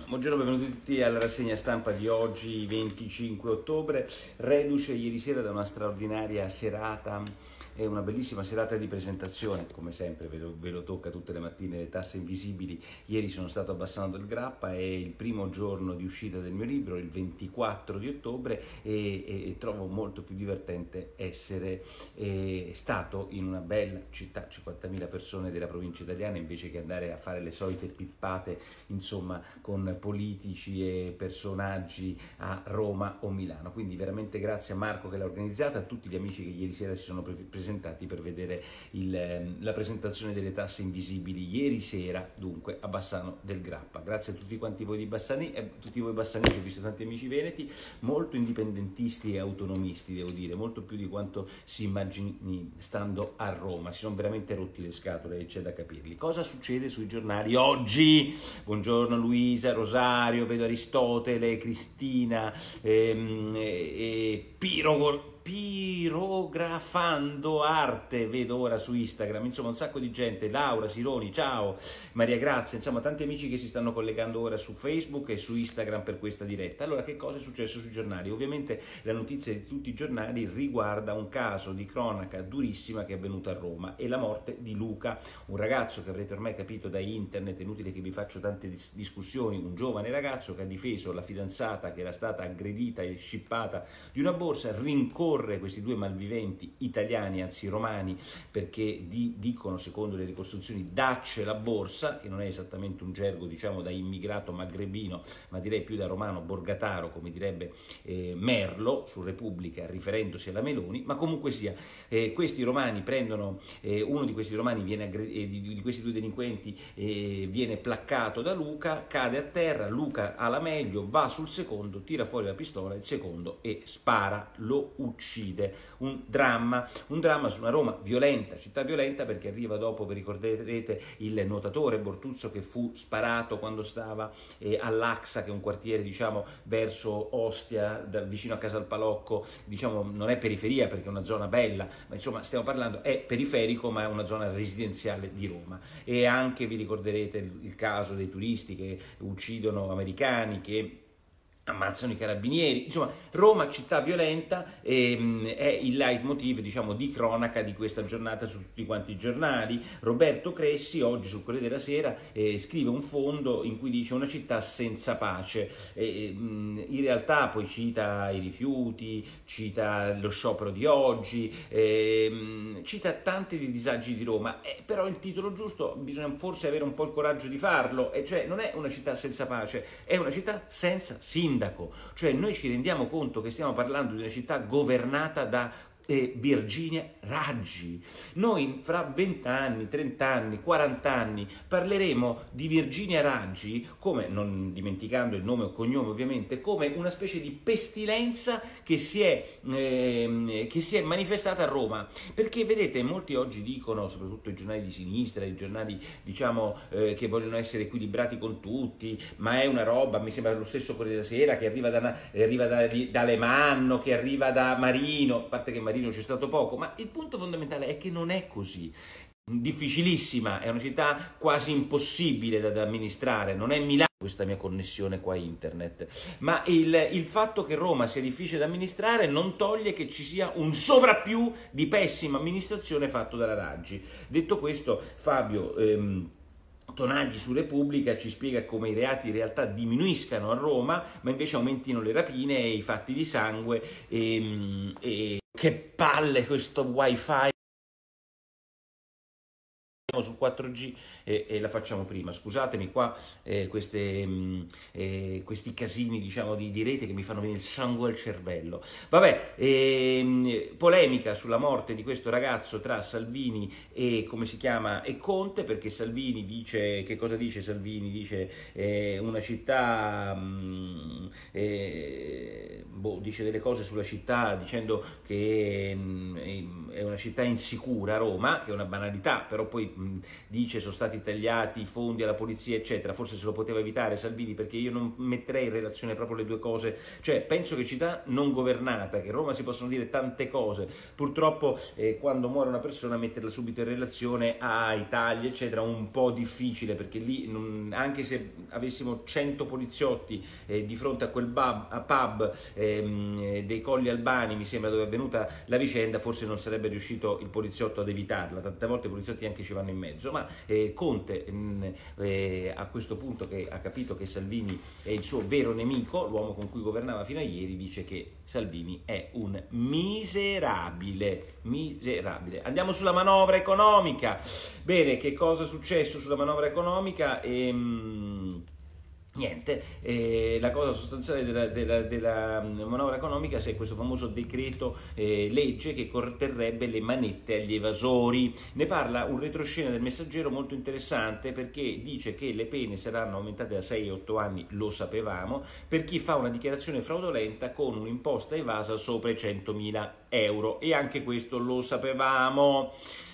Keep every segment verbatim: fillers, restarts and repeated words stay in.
Buongiorno, benvenuti tutti alla rassegna stampa di oggi, venticinque ottobre, reduce ieri sera da una straordinaria serata e una bellissima serata di presentazione, come sempre ve lo, ve lo tocca tutte le mattine, le tasse invisibili. Ieri sono stato a Bassano del Grappa, è il primo giorno di uscita del mio libro, il ventiquattro di ottobre, e, e, e trovo molto più divertente essere eh, stato in una bella città, cinquantamila persone della provincia italiana, invece che andare a fare le solite pippate, insomma, con politici e personaggi a Roma o Milano. Quindi veramente grazie a Marco che l'ha organizzata, a tutti gli amici che ieri sera si sono presentati per vedere il, la presentazione delle tasse invisibili ieri sera, dunque a Bassano del Grappa. Grazie a tutti quanti voi di Bassani, eh, tutti voi bassanesi, ho visto tanti amici veneti, molto indipendentisti e autonomisti, devo dire, molto più di quanto si immagini stando a Roma. Si sono veramente rotti le scatole e c'è da capirli. Cosa succede sui giornali oggi? Buongiorno Luisa, Rosario, vedo Aristotele, Cristina, ehm, e, e Piro pirografando arte, vedo ora su Instagram, insomma un sacco di gente, Laura, Sironi, ciao, Maria Grazia, insomma tanti amici che si stanno collegando ora su Facebook e su Instagram per questa diretta. Allora, che cosa è successo sui giornali? Ovviamente la notizia di tutti i giornali riguarda un caso di cronaca durissima che è avvenuto a Roma, e la morte di Luca, un ragazzo che avrete ormai capito da internet, è inutile che vi faccio tante dis- discussioni, un giovane ragazzo che ha difeso la fidanzata che era stata aggredita e scippata di una borsa, rincorre questi due malviventi italiani, anzi romani, perché di, dicono, secondo le ricostruzioni, dacce la borsa, che non è esattamente un gergo diciamo da immigrato magrebino, ma direi più da romano borgataro, come direbbe eh, Merlo su Repubblica, riferendosi alla Meloni. Ma comunque sia, eh, questi romani prendono, eh, uno di questi romani viene aggred- eh, di, di questi due delinquenti eh, viene placcato da Luca, cade a terra, Luca ha la meglio, va sul secondo, tira fuori la pistola, il secondo, e spara, lo uccide. Un dramma, un dramma su una Roma violenta, città violenta, perché arriva dopo, vi ricorderete, il nuotatore Bortuzzo che fu sparato quando stava eh, all'Axa, che è un quartiere diciamo verso Ostia, da, vicino a Casalpalocco, diciamo non è periferia perché è una zona bella, ma insomma stiamo parlando, è periferico ma è una zona residenziale di Roma. E anche vi ricorderete il, il caso dei turisti che uccidono americani, che ammazzano i carabinieri. Insomma, Roma, città violenta, ehm, è il leitmotiv diciamo di cronaca di questa giornata su tutti quanti i giornali. Roberto Cressi oggi sul Corriere della Sera eh, scrive un fondo in cui dice una città senza pace, eh, in realtà poi cita i rifiuti, cita lo sciopero di oggi, eh, cita tanti dei disagi di Roma, eh, però il titolo giusto bisogna forse avere un po' il coraggio di farlo, e cioè non è una città senza pace, è una città senza sindaco. Cioè noi ci rendiamo conto che stiamo parlando di una città governata da eh, Virginia Raggi. Noi fra vent'anni, trent'anni, quarant'anni parleremo di Virginia Raggi come, non dimenticando il nome o cognome ovviamente, come una specie di pestilenza che si è, eh, che si è manifestata a Roma. Perché vedete, molti oggi dicono, soprattutto i giornali di sinistra, i giornali diciamo eh, che vogliono essere equilibrati con tutti, ma è una roba, mi sembra lo stesso Corriere della Sera, che arriva da, arriva da, da Alemanno, che arriva da Marino, a parte che Marino c'è stato poco, ma il punto fondamentale è che non è così. Difficilissima, è una città quasi impossibile da, da amministrare, non è Milano questa mia connessione qua internet, ma il, il fatto che Roma sia difficile da amministrare non toglie che ci sia un sovrappiù di pessima amministrazione fatto dalla Raggi. Detto questo, Fabio ehm, Tonagli su Repubblica ci spiega come i reati in realtà diminuiscano a Roma, ma invece aumentino le rapine e i fatti di sangue, e, e che palle questo wifi su quattro G e, e la facciamo prima. Scusatemi qua eh, queste, mh, eh, questi casini diciamo di, di rete che mi fanno venire il sangue al cervello. Vabbè, ehm, polemica sulla morte di questo ragazzo tra Salvini e come si chiama e Conte, perché Salvini dice, che cosa dice Salvini? Dice eh, una città mh, eh, boh, dice delle cose sulla città dicendo che mh, è una città insicura, Roma, che è una banalità, però poi mh, dice sono stati tagliati i fondi alla polizia eccetera, forse se lo poteva evitare Salvini, perché io non metterei in relazione proprio le due cose, cioè penso che città non governata, che a Roma si possono dire tante cose, purtroppo eh, quando muore una persona metterla subito in relazione ai tagli eccetera è un po' difficile, perché lì non, anche se avessimo cento poliziotti eh, di fronte a quel bub, a pub ehm, dei Colli Albani, mi sembra, dove è avvenuta la vicenda, forse non sarebbe riuscito il poliziotto ad evitarla, tante volte i poliziotti anche ci vanno in mezzo, ma eh, Conte mh, eh, a questo punto che ha capito che Salvini è il suo vero nemico, l'uomo con cui governava fino a ieri, dice che Salvini è un miserabile, miserabile. Andiamo sulla manovra economica. Bene, che cosa è successo sulla manovra economica? Ehm... Niente, eh, la cosa sostanziale della, della, della manovra economica è questo famoso decreto eh, legge che corterrebbe le manette agli evasori. Ne parla un retroscena del Messaggero molto interessante, perché dice che le pene saranno aumentate da sei a otto anni, lo sapevamo, per chi fa una dichiarazione fraudolenta con un'imposta evasa sopra i centomila euro, e anche questo lo sapevamo.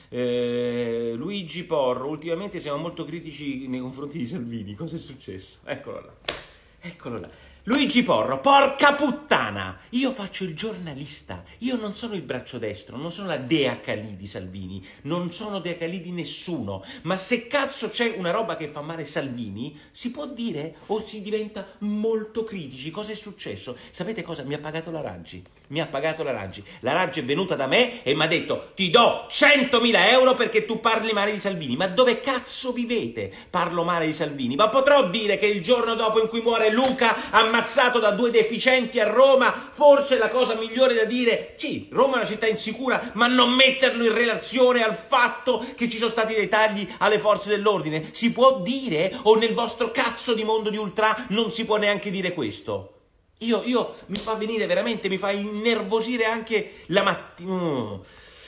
Eh, Luigi Porro, ultimamente siamo molto critici nei confronti di Salvini, cosa è successo? Eccolo là, eccolo là. Luigi Porro, porca puttana, io faccio il giornalista, io non sono il braccio destro, non sono la Dea Calì di Salvini, non sono Dea Calì di nessuno, ma se cazzo c'è una roba che fa male Salvini, si può dire o si diventa molto critici. Cosa è successo? Sapete cosa? Mi ha pagato la Raggi, mi ha pagato la Raggi, la Raggi è venuta da me e mi ha detto ti do centomila euro perché tu parli male di Salvini. Ma dove cazzo vivete? Parlo male di Salvini? Ma potrò dire che il giorno dopo in cui muore Luca ammazzato da due deficienti a Roma, forse è la cosa migliore da dire? Sì, Roma è una città insicura, ma non metterlo in relazione al fatto che ci sono stati dei tagli alle forze dell'ordine. Si può dire? O nel vostro cazzo di mondo di ultra non si può neanche dire questo? Io, io mi fa venire veramente, mi fa innervosire anche la mattina.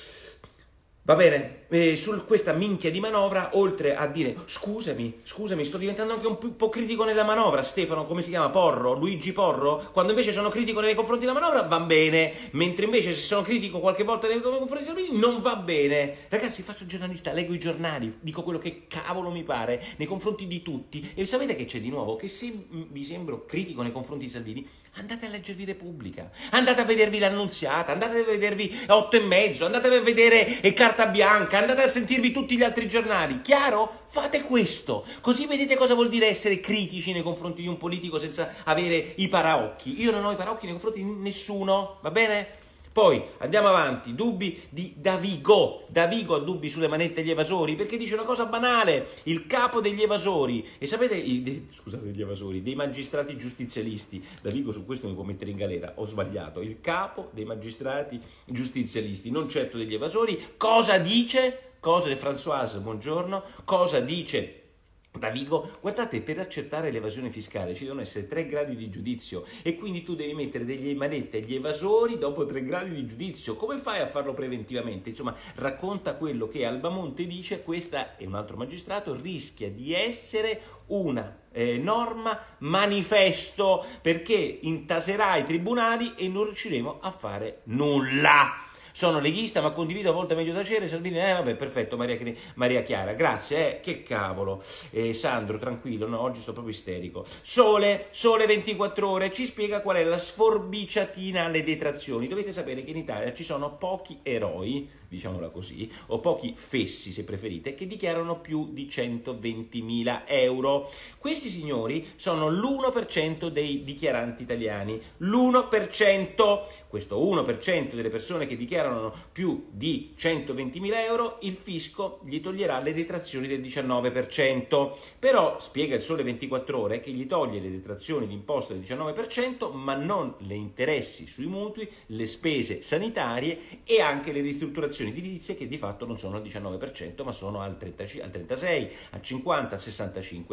Va bene, eh, su questa minchia di manovra, oltre a dire scusami, scusami, sto diventando anche un po' critico nella manovra, Stefano, come si chiama? Porro? Luigi Porro? Quando invece sono critico nei confronti della manovra va bene, mentre invece se sono critico qualche volta nei confronti di Salvini non va bene. Ragazzi, faccio il giornalista, leggo i giornali, dico quello che cavolo mi pare nei confronti di tutti, e sapete che c'è di nuovo? Che se vi sembro critico nei confronti di Salvini, andate a leggervi Repubblica, andate a vedervi l'Annunziata, andate a vedervi otto e mezzo, andate a vedere e Carta Bianca, andate a sentirvi tutti gli altri giornali, chiaro? Fate questo, così vedete cosa vuol dire essere critici nei confronti di un politico senza avere i paraocchi. Io non ho i paraocchi nei confronti di nessuno, va bene? Poi andiamo avanti, dubbi di Davigo. Davigo ha dubbi sulle manette agli evasori perché dice una cosa banale, il capo degli evasori, e sapete, i, de, scusate, degli evasori, dei magistrati giustizialisti. Davigo su questo mi può mettere in galera, ho sbagliato, il capo dei magistrati giustizialisti, non certo degli evasori. Cosa dice? Cosa di Françoise, buongiorno, cosa dice Davigo? Guardate, per accertare l'evasione fiscale ci devono essere tre gradi di giudizio e quindi tu devi mettere degli manette agli evasori dopo tre gradi di giudizio. Come fai a farlo preventivamente? Insomma, racconta quello che Albamonte dice, questa è un altro magistrato, rischia di essere una eh, norma manifesto perché intaserà i tribunali e non riusciremo a fare nulla. Sono leghista ma condivido a volte meglio tacere. Salvini, eh vabbè, perfetto, Maria, Maria Chiara, grazie, eh, che cavolo. Eh, Sandro, tranquillo, no, oggi sto proprio isterico. Sole, Sole ventiquattro ore, ci spiega qual è la sforbiciatina alle detrazioni. Dovete sapere che in Italia ci sono pochi eroi, diciamola così, o pochi fessi se preferite, che dichiarano più di centoventimila euro. Questi signori sono l'uno per cento dei dichiaranti italiani, l'uno per cento. Questo uno per cento delle persone che dichiarano più di centoventimila euro, il fisco gli toglierà le detrazioni del diciannove per cento. Però spiega il Sole ventiquattro ore che gli toglie le detrazioni di imposta del diciannove per cento, ma non le interessi sui mutui, le spese sanitarie e anche le ristrutturazioni edilizie, che di fatto non sono al diciannove per cento ma sono al trentasei, al trentasei, al cinquanta, al sessantacinque.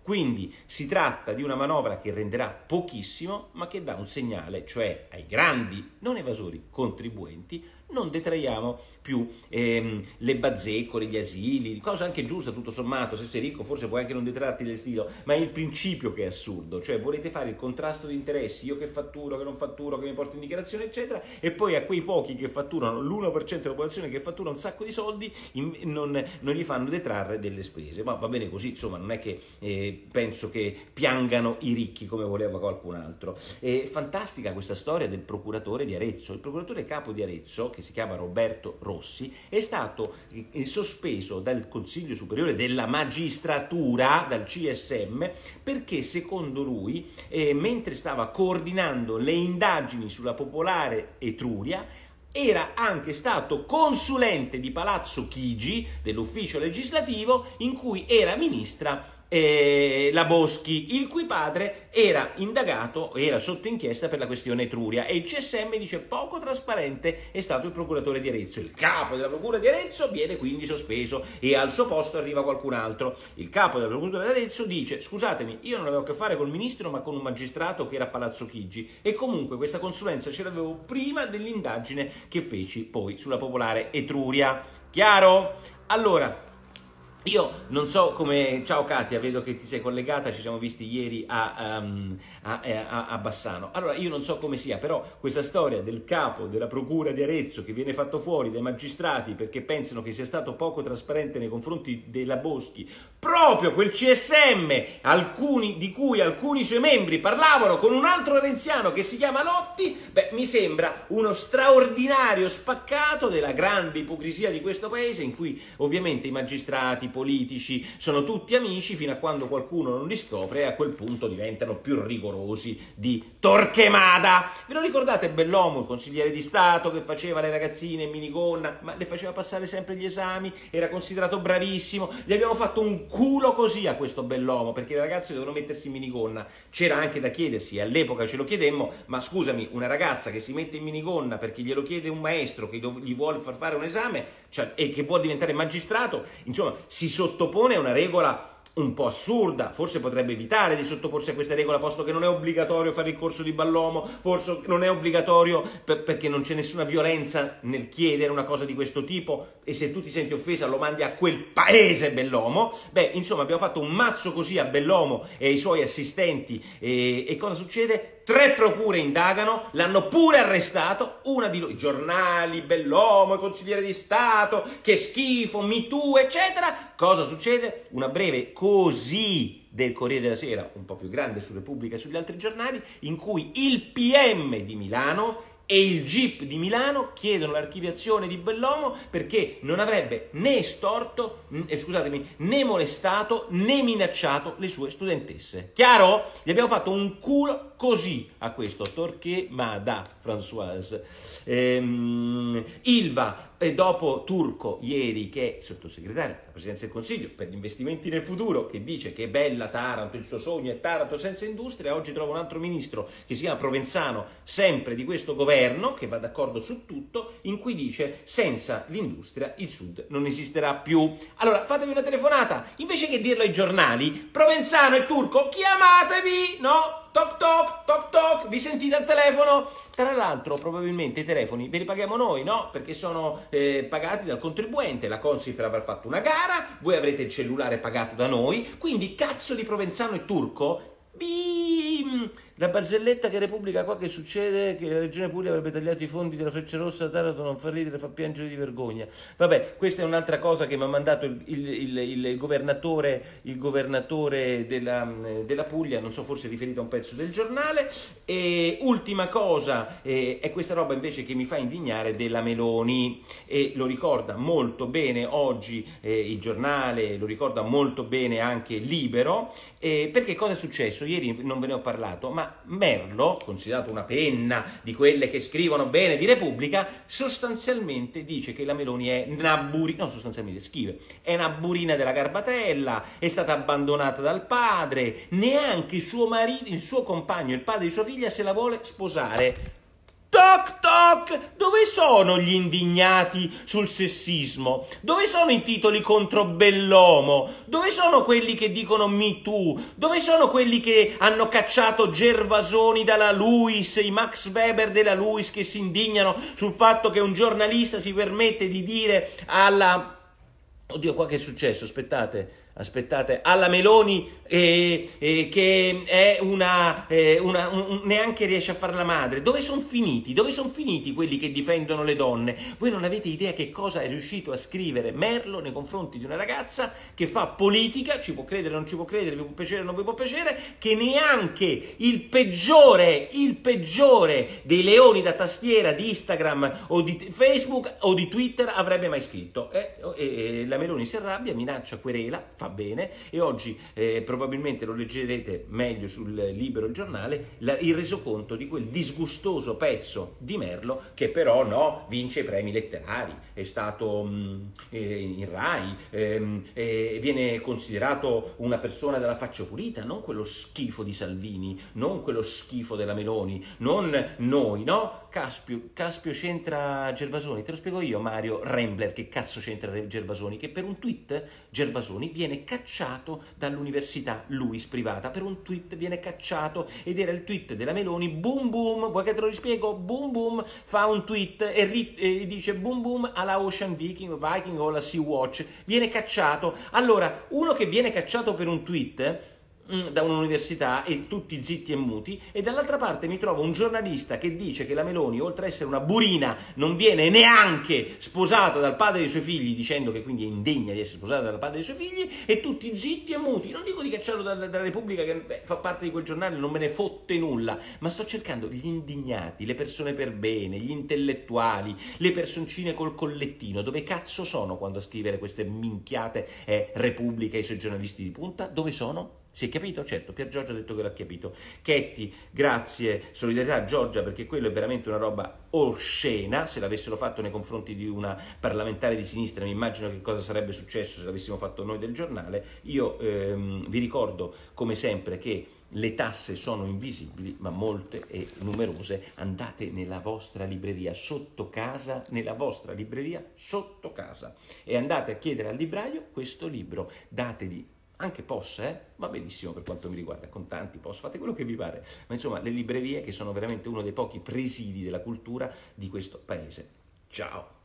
Quindi si tratta di una manovra che renderà pochissimo, ma che dà un segnale, cioè ai grandi non evasori contribuenti, non detraiamo più ehm, le bazzecole, gli asili, cosa anche giusta tutto sommato. Se sei ricco forse puoi anche non detrarti l'asilo, ma è il principio che è assurdo, cioè volete fare il contrasto di interessi, io che fatturo, che non fatturo, che mi porto in dichiarazione eccetera, e poi a quei pochi che fatturano, l'uno per cento della popolazione che fattura un sacco di soldi, in, non, non gli fanno detrarre delle spese. Ma va bene così, insomma, non è che eh, penso che piangano i ricchi come voleva qualcun altro. È fantastica questa storia del procuratore di Arezzo. Il procuratore capo di Arezzo, che si chiama Roberto Rossi, è stato eh, sospeso dal Consiglio Superiore della Magistratura, dal C S M, perché secondo lui, eh, mentre stava coordinando le indagini sulla Popolare Etruria, era anche stato consulente di Palazzo Chigi, dell'ufficio legislativo, in cui era ministra Eh, la Boschi, il cui padre era indagato, era sotto inchiesta per la questione Etruria, e il C S M dice poco trasparente è stato il procuratore di Arezzo. Il capo della procura di Arezzo viene quindi sospeso e al suo posto arriva qualcun altro. Il capo della procura di Arezzo dice scusatemi, io non avevo a che fare col ministro ma con un magistrato che era a Palazzo Chigi, e comunque questa consulenza ce l'avevo prima dell'indagine che feci poi sulla Popolare Etruria. Chiaro? Allora, io non so come... Ciao Katia, vedo che ti sei collegata, ci siamo visti ieri a, um, a, a, a Bassano. Allora, io non so come sia, però questa storia del capo della procura di Arezzo che viene fatto fuori dai magistrati perché pensano che sia stato poco trasparente nei confronti della Boschi, proprio quel C S M, alcuni, di cui alcuni suoi membri parlavano con un altro renziano che si chiama Lotti, beh, mi sembra uno straordinario spaccato della grande ipocrisia di questo paese, in cui ovviamente i magistrati, politici sono tutti amici fino a quando qualcuno non li scopre, e a quel punto diventano più rigorosi di Torquemada. Ve lo ricordate Bellomo, il consigliere di Stato che faceva le ragazzine in minigonna, ma le faceva passare sempre gli esami, era considerato bravissimo. Gli abbiamo fatto un culo così a questo Bellomo, perché le ragazze dovevano mettersi in minigonna. C'era anche da chiedersi, all'epoca ce lo chiedemmo, ma scusami, una ragazza che si mette in minigonna perché glielo chiede un maestro che gli vuole far fare un esame, cioè, e che vuole diventare magistrato, insomma si si sottopone a una regola un po' assurda. Forse potrebbe evitare di sottoporsi a questa regola, posto che non è obbligatorio fare il corso di Bellomo, forse non è obbligatorio per, perché non c'è nessuna violenza nel chiedere una cosa di questo tipo, e se tu ti senti offesa lo mandi a quel paese Bellomo. Beh, insomma, abbiamo fatto un mazzo così a Bellomo e ai suoi assistenti, e, e cosa succede? Tre procure indagano, l'hanno pure arrestato, una di loro, i giornali, Bellomo, il consigliere di Stato, che schifo, Me Too, eccetera. Cosa succede? Una breve così del Corriere della Sera, un po' più grande su Repubblica e sugli altri giornali, in cui il P M di Milano e il G I P di Milano chiedono l'archiviazione di Bellomo perché non avrebbe né estorto, eh, scusatemi, né molestato né minacciato le sue studentesse. Chiaro? Gli abbiamo fatto un culo così a questo Torquemada, Françoise. Ehm, Ilva, e dopo Turco ieri, che è sottosegretario alla Presidenza del Consiglio per gli investimenti nel futuro, che dice che è bella Taranto, il suo sogno è Taranto senza industria, oggi trova un altro ministro che si chiama Provenzano, sempre di questo governo, che va d'accordo su tutto, in cui dice senza l'industria il Sud non esisterà più. Allora fatevi una telefonata, invece che dirlo ai giornali, Provenzano e Turco, chiamatevi, no? Toc toc, toc toc, vi sentite al telefono? Tra l'altro probabilmente i telefoni ve li paghiamo noi, no? Perché sono eh, pagati dal contribuente, la Consip per aver fatto una gara, voi avrete il cellulare pagato da noi, quindi cazzo di Provenzano e Turco, vi... la barzelletta che Repubblica qua, che succede che la Regione Puglia avrebbe tagliato i fondi della Freccia Rossa a Taranto, non fa ridere, fa piangere di vergogna. Vabbè, questa è un'altra cosa che mi ha mandato il, il, il, il governatore, il governatore della, della Puglia, non so, forse riferito a un pezzo del giornale. E ultima cosa, eh, è questa roba invece che mi fa indignare della Meloni, e lo ricorda molto bene oggi eh, il giornale, lo ricorda molto bene anche Libero, eh, perché cosa è successo? Ieri non ve ne ho parlato, ma Merlo, considerato una penna di quelle che scrivono bene di Repubblica, sostanzialmente dice che la Meloni è una burina, no, sostanzialmente scrive, è una burina della Garbatella, è stata abbandonata dal padre, neanche suo marito, il suo compagno, il padre di sua figlia se la vuole sposare. Toc toc! Dove sono gli indignati sul sessismo? Dove sono i titoli contro Bellomo? Dove sono quelli che dicono Me Too? Dove sono quelli che hanno cacciato Gervasoni dalla Luis, i Max Weber della Luis che si indignano sul fatto che un giornalista si permette di dire alla... Oddio, qua che è successo? Aspettate. Aspettate, alla Meloni eh, eh, che è una, eh, una un, neanche riesce a fare la madre. Dove sono finiti? Dove sono finiti quelli che difendono le donne? Voi non avete idea che cosa è riuscito a scrivere Merlo nei confronti di una ragazza che fa politica, ci può credere, non ci può credere, vi può piacere, non vi può piacere, che neanche il peggiore, il peggiore dei leoni da tastiera di Instagram o di Facebook o di Twitter avrebbe mai scritto. Eh, eh, la Meloni si arrabbia, minaccia, querela, fa bene, e oggi eh, probabilmente lo leggerete meglio sul Libero, il giornale, la, il resoconto di quel disgustoso pezzo di Merlo che però no, vince i premi letterari, è stato mh, eh, in Rai, ehm, eh, viene considerato una persona dalla faccia pulita, non quello schifo di Salvini, non quello schifo della Meloni, non noi, no? Caspio, Caspio c'entra Gervasoni, te lo spiego io, Mario Rembler, che cazzo c'entra Gervasoni? Che per un tweet Gervasoni viene cacciato dall'università Luis privata, per un tweet viene cacciato, ed era il tweet della Meloni, boom boom, vuoi che te lo rispiego? Boom boom, fa un tweet e, ri, e dice boom boom alla Ocean Viking, Viking o alla Sea Watch, viene cacciato. Allora, uno che viene cacciato per un tweet da un'università e tutti zitti e muti, e dall'altra parte mi trovo un giornalista che dice che la Meloni, oltre a essere una burina, non viene neanche sposata dal padre dei suoi figli, dicendo che quindi è indegna di essere sposata dal padre dei suoi figli, e tutti zitti e muti. Non dico di cacciarlo dalla, dalla Repubblica, che beh, fa parte di quel giornale, non me ne fotte nulla, ma sto cercando gli indignati, le persone per bene, gli intellettuali, le personcine col collettino. Dove cazzo sono quando a scrivere queste minchiate è Repubblica e i suoi giornalisti di punta? Dove sono? Si è capito? Certo, Pier Giorgio ha detto che l'ha capito. Chetti, grazie, solidarietà Giorgia, perché quello è veramente una roba oscena. Se l'avessero fatto nei confronti di una parlamentare di sinistra, mi immagino che cosa sarebbe successo se l'avessimo fatto noi del giornale. Io ehm, vi ricordo, come sempre, che le tasse sono invisibili, ma molte e numerose. Andate nella vostra libreria sotto casa, nella vostra libreria sotto casa, e andate a chiedere al libraio questo libro. Dategli anche P O S, eh? Va benissimo per quanto mi riguarda, contanti, P O S, fate quello che vi pare, ma insomma le librerie, che sono veramente uno dei pochi presidi della cultura di questo paese. Ciao!